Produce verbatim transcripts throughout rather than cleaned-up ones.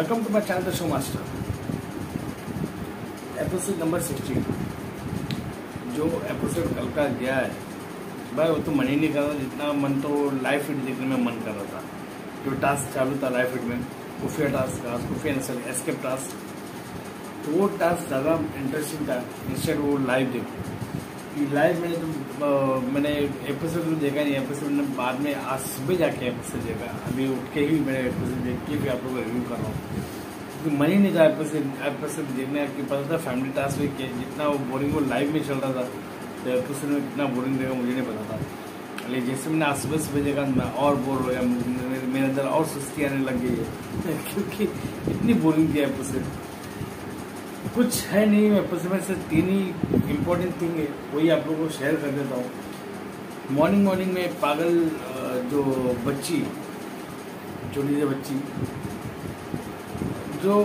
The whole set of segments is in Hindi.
Welcome to my channel the show master. Episode number sixteen जो एपिसोड कल का गया है भाई, वो तो मन ही नहीं कर रहा जितना मन तो लाइव फीड देखने में मन कर रहा था। जो टास्क चालू था लाइव फीड में, खुफिया टास्क था, खुफिया एस्केप टास्क, तो वो टास्क ज़्यादा इंटरेस्टिंग था। इंस्टेड वो लाइव देखो, लाइव मैंने तो मैंने एपिसोड तो देखा नहीं, एपिसोड ने बाद में आज सुबह जाके एपिसोड देखा। अभी उठ के ही मैंने एपिसोड देख के भी आप लोगों को रिव्यू कर रहा हूँ, क्योंकि मन ही नहीं था एपिसोड एपिसोड देखने की। पता था फैमिली टास्क में जितना वो बोरिंग वो लाइव में चल रहा था, तो एपिसोड में कितना बोरिंग रहेगा मुझे नहीं पता था। लेकिन जैसे मैंने आज सुबह सुबह देखा मैं और बोर हो गया, मेरे अंदर और सुस्ती आने लग गई है क्योंकि इतनी बोरिंग थी एपिसोड। कुछ है नहीं एपिसोड में, से तीन ही इम्पोर्टेंट थिंग है, वही आप लोगों को शेयर कर देता हूँ। मॉर्निंग मॉर्निंग में पागल जो बच्ची, छोटी सी बच्ची जो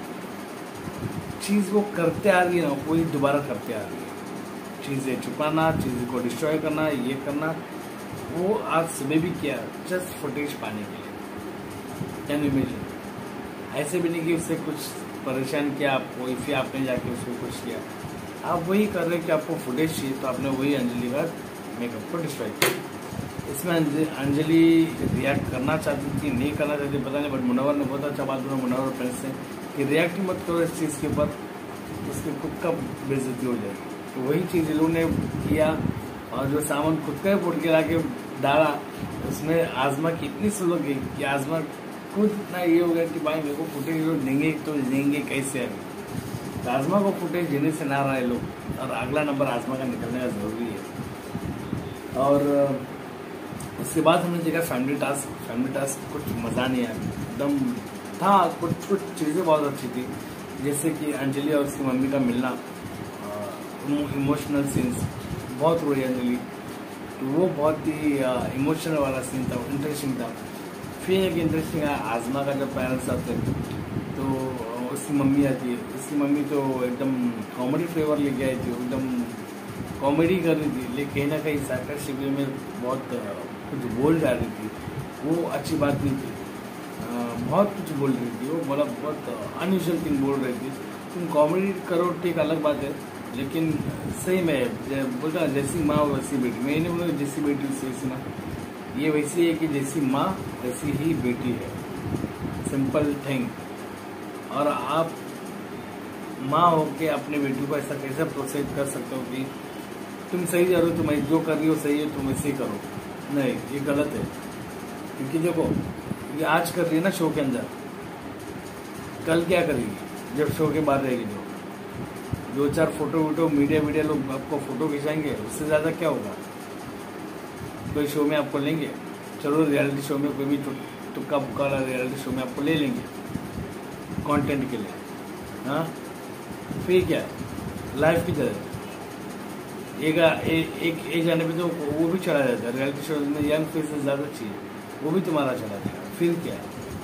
चीज़ वो करते आ रही है ना, वही दोबारा करते आ रही है। चीज़ें छुपाना, चीज़ को डिस्ट्रॉय करना, ये करना, वो आज सुबह भी किया जस्ट फुटेज पाने के लिए। कैन इमेजिन, ऐसे भी नहीं कि उससे कुछ परेशान किया आपको, फिर आपने जाके उसको कुछ किया। आप वही कर रहे हैं कि आपको फुटेज चाहिए, तो आपने वही अंजलि का मेकअप को डिस्ट्रॉय किया। इसमें अंजलि रिएक्ट करना चाहती थी, नहीं करना चाहती पता नहीं, बट मुनव्वर ने बहुत अच्छा बात बोला, मुनव्वर फ्रेंड्स से कि रिएक्ट मत करो इस चीज़ के ऊपर, उसकी खुद का बेइज्जती हो जाएगी। तो वही चीज़ इन लोगों ने किया, और जो सामान खुद का ही फुट के ला के डाला, उसमें आजमा की इतनी सुलग गई कि आजमा खुद इतना ये हो गया कि भाई मेरे को फुटेज जो देंगे तो देंगे कैसे। अभी आजमा को फुटेज देने से ना रहा है लोग, और अगला नंबर आजमा का निकलने का ज़रूरी है। और उसके बाद हमने देखा फैमिली टास्क। फैमिली टास्क कुछ मज़ा नहीं आया, एकदम था। कुछ कुछ चीज़ें बहुत अच्छी थी, जैसे कि अंजलि और उसकी मम्मी का मिलना, इमोशनल सीन्स, बहुत रोई अंजलि, तो वो बहुत ही इमोशनल वाला सीन था, इंटरेस्टिंग था। फिर एक इंटरेस्टिंग है आजमा का जब पेरेंट्स आते हैं तो उसकी मम्मी आती है। उसकी मम्मी तो एकदम कॉमेडी फ्लेवर लेके आई थी, एकदम कॉमेडी कर रही थी, लेकिन कहीं ना कहीं साकर शिविर में बहुत कुछ बोल जा रही थी। वो अच्छी बात नहीं थी, बहुत कुछ बोल रही थी, वो बोला बहुत अनयूजुअल थिंग बोल रही थी। तुम कॉमेडी करो ठीक अलग बात है, लेकिन सही में बोलता जैसी माँ वैसी बेटी। मैं नहीं बोला जैसी बेटी वैसी माँ, ये वैसी है कि जैसी माँ वैसी ही बेटी है, सिंपल थिंग। और आप माँ हो के अपने बेटी को ऐसा कैसे प्रोत्साहित कर सकते हो कि तुम सही जा रहे हो, तुम जो कर रही हो सही है, तुम ऐसे ही करो? नहीं, ये गलत है। क्योंकि देखो ये आज कर रही है ना शो के अंदर, कल क्या करेगी जब शो के बाहर रहेगी? जो दो चार फोटो वोटो मीडिया मीडिया लोग आपको फोटो खिंचाएंगे, उससे ज़्यादा क्या होगा? कोई शो में आपको लेंगे, चलो रियलिटी शो में कोई भी तुक्का बुक्का वाला रियलिटी शो में आपको ले लेंगे कंटेंट के लिए, हाँ? फिर क्या लाइफ की तरह एक एक एज आने पे तो वो भी चला जाता है। रियलिटी शो में यंग फेसेस ज़्यादा चाहिए, वो भी तुम्हारा चला जाएगा। फिर क्या,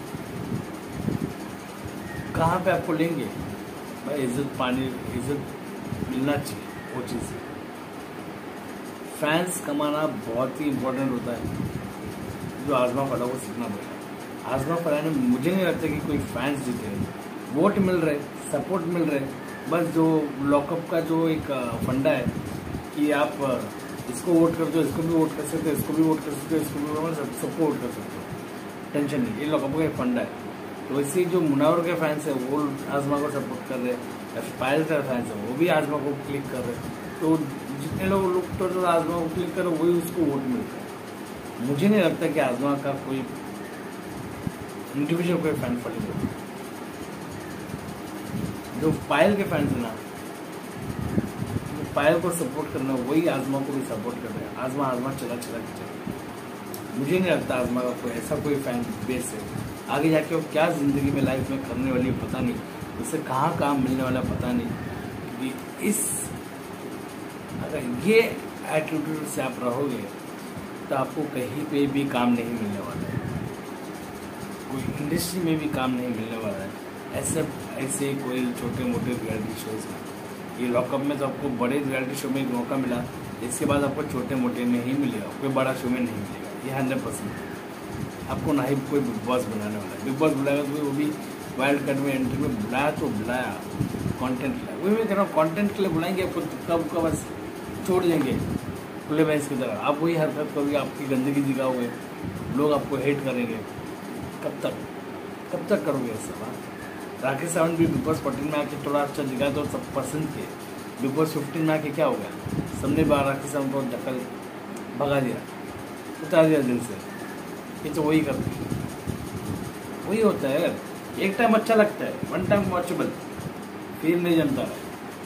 कहाँ पे आपको लेंगे? भाई इज्जत पानी, इज्जत मिलना चाहिए, वो चीज़। फैंस कमाना बहुत ही इम्पोर्टेंट होता है, जो आजमा फला को सीखना पड़ेगा। आजमा फला ने, मुझे नहीं लगता कि कोई फैंस जीते हैं, वोट मिल रहे, सपोर्ट मिल रहे, बस जो लॉकअप का जो एक फंडा है कि आप इसको वोट करते हो, इसको भी वोट कर सकते हो, इसको भी वोट कर सकते हो, इसको भी वोट सब सबको वोट कर सकते हो, टेंशन नहीं। ये लॉकअप का एक फंडा है। तो वैसे जो मुनव्वर के फैंस है वो आजमा को सपोर्ट कर रहे हैं, पायल का फैंस है वो भी आजमा को क्लिक कर रहे हैं। तो जितने लोग लोग तो जो आजमा को क्लिक करो वही उसको वोट मिलता है। मुझे नहीं लगता कि आजमा का कोई इंडिविजुअल कोई फैन फॉलोइंग होता है। जो पायल के फैंस है ना, पायल को सपोर्ट करना, वही आजमा को भी सपोर्ट कर रहे हैं। आजमा आजमा चला चला के चला। मुझे नहीं लगता आजमा का कोई ऐसा कोई फैन बेस है। आगे जाके वो क्या ज़िंदगी में लाइफ में करने वाली पता नहीं, उससे कहाँ काम मिलने वाला पता नहीं। कि इस अगर ये एटीट्यूड से आप रहोगे तो आपको कहीं पे भी काम नहीं मिलने वाला है, कोई इंडस्ट्री में भी काम नहीं मिलने वाला है। ऐसे ऐसे कोई छोटे मोटे रियलिटी शोज में, ये लॉकअप में तो आपको बड़े रियलिटी शो में एक मौका मिला, इसके बाद आपको छोटे मोटे में ही मिलेगा, कोई बड़ा शो में नहीं मिलेगा। ये हंड्रेड परसेंट आपको ना ही कोई बिग बॉस बनाने वाला है। बिग बॉस बुलाएगा तो वो भी वाइल्ड कार्ड में एंट्री में बुलाया तो बुलाया, कंटेंट के लिए। वही मैं कह रहा हूँ, कंटेंट के लिए बुलाएंगे आपको, कब कब बस छोड़ देंगे खुले भैंस की तरह। आप वही हरकत करोगे, आपकी गंदगी दिखाओगे, लोग आपको हेट करेंगे। कब तक कब तक करोगे ऐसा? बात राकेश सावंत भी बिग बॉस फोर्टीन में आके थोड़ा अच्छा दिखा तो सब पसंद किए। बिग बॉस फिफ्टीन में आके क्या हो गया, सबने बार राकेश सावंत को ढकल भगा दिया, उतार दिया दिल से। ये तो वही करते हैं, वही होता है। एक टाइम अच्छा लगता है, वन टाइम वॉचेबल, फिर नहीं जमता है।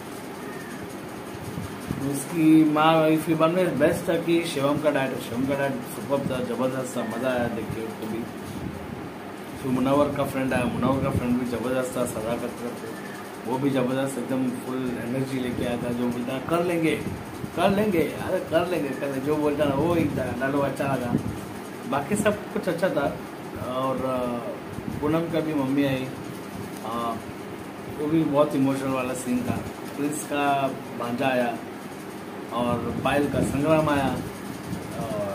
उसकी माँ फिर वन में बेस्ट था कि शिवम का डाइट, शिवम का डाइट सुपर था, जबरदस्त था, मजा आया देख के उसको भी। फिर मुनव्वर का फ्रेंड आया, मुनव्वर का फ्रेंड भी जबरदस्त था, सदाकत करते वो भी जबरदस्त, एकदम फुल एनर्जी लेके आया था। जो बोलता कर लेंगे कर लेंगे अरे कर लेंगे कर लेंगे, जो बोलता ना वो एक डालो अच्छा लगा। बाकी सब कुछ अच्छा था। और पूनम का भी मम्मी आई, आ, वो भी बहुत इमोशनल वाला सीन था। प्रिंस का भांजा आया और पायल का संग्राम आया और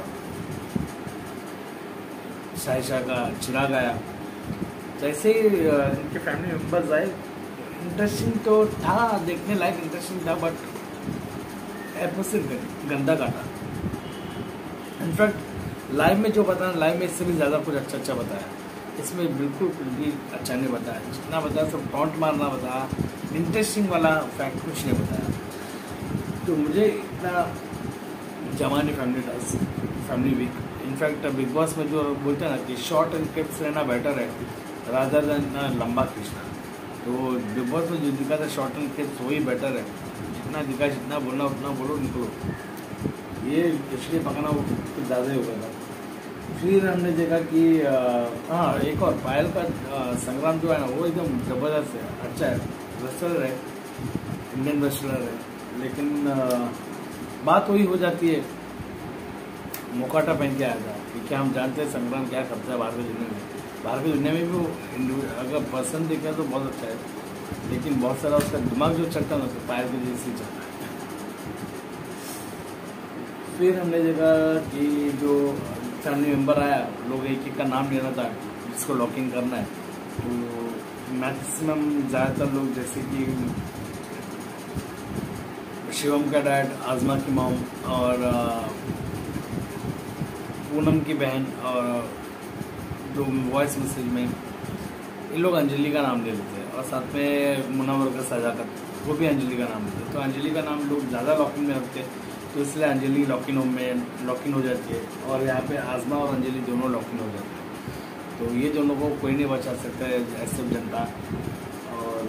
साइशा का चिराग आया। जैसे ही इनके फैमिली मेम्बर्स आए, इंटरेस्टिंग तो था, देखने लायक इंटरेस्टिंग था, बट एपिसोड गंदा काटा। इनफैक्ट लाइव में जो बताया, लाइव में इससे भी ज़्यादा कुछ अच्छा अच्छा बताया, इसमें बिल्कुल कुछ भी अच्छा नहीं बताया। जितना बताया सब टॉन्ट मारना बताया, इंटरेस्टिंग वाला फैक्ट कुछ नहीं बताया। तो मुझे इतना जमाने family task family week, in fact Bigg Boss में जो बोलते हैं ना कि शॉर्ट एंड क्लिप्स रहना बेटर है रादर देन लंबा खींचना। तो बिग बॉस में जो दिखा था शॉर्ट एंड क्लिप्स वही बेटर है, जितना दिखा जितना बोलना उतना बोलो निकलो। ये इसलिए पकाना वो कुछ ज़्यादा ही हो गया था। फिर हमने देखा कि हाँ एक और पायल का आ, संग्राम जो है ना वो एकदम ज़बरदस्त है, अच्छा है, रेसलर है, इंडियन रेसलर है। लेकिन आ, बात वही हो जाती है, मुखौटा पहन के आया था, क्योंकि हम जानते हैं संग्राम क्या करता है बाहर की दुनिया में। बाहर की दुनिया में भी वो अगर पर्सन देखा तो बहुत अच्छा है, लेकिन बहुत सारा उसका दिमाग जो चलता है ना तो पायल के जैसे ही चलता है। फिर हमने देखा कि जो फैमिली मेम्बर आया, लोग एक एक का नाम लेना था जिसको लॉकिंग करना है। तो मैक्सिमम ज़्यादातर लोग जैसे कि शिवम का डैड, आज़मा की मॉम और पूनम की बहन, और जो वॉइस मैसेज में इन लोग अंजलि का नाम ले लेते हैं, और साथ में मुनव्वर का सदाकत वो भी अंजलि का नाम लेते हैं। तो अंजलि का नाम लोग ज़्यादा लॉकिंग में रखते हैं, तो इसलिए अंजलि लॉकिन में लॉकिन हो जाती है, और यहाँ पे आज़मा और अंजलि दोनों लॉकिन हो जाते हैं। तो ये दोनों को कोई नहीं बचा सकता है ऐसे जनता। और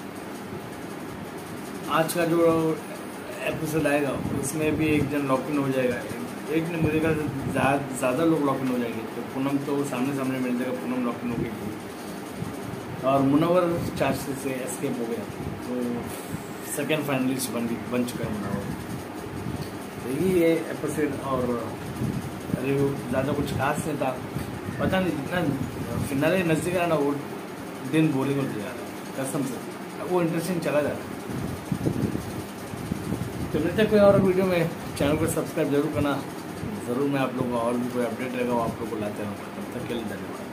आज का जो एपिसोड आएगा उसमें भी एक जन लॉकिन हो जाएगा, एक ने मुझे ख्याल से ज़्यादा लोग लॉकिन हो जाएंगे। तो पूनम तो सामने सामने मिल जाएगा, पूनम लॉकिन हो गई और मुनव्वर चार्ज से एस्केप हो गया। तो सेकेंड फाइनलिस्ट बन बन चुका है मुनव्वर। यही है एपिसोड, और रिव्यू ज़्यादा कुछ खास नहीं था। पता नहीं जितना फिनाले नज़दीक आ रहा ना वो दिन बोरिंग होते जा रहा है कसम से, वो इंटरेस्टिंग चला जा रहा है। तो मिलते कोई और वीडियो में, चैनल को सब्सक्राइब जरूर करना ज़रूर। मैं आप लोगों का और भी कोई अपडेट रहेगा वो आप लोग को लाते रहूँगा। तब तक के लिए धन्यवाद।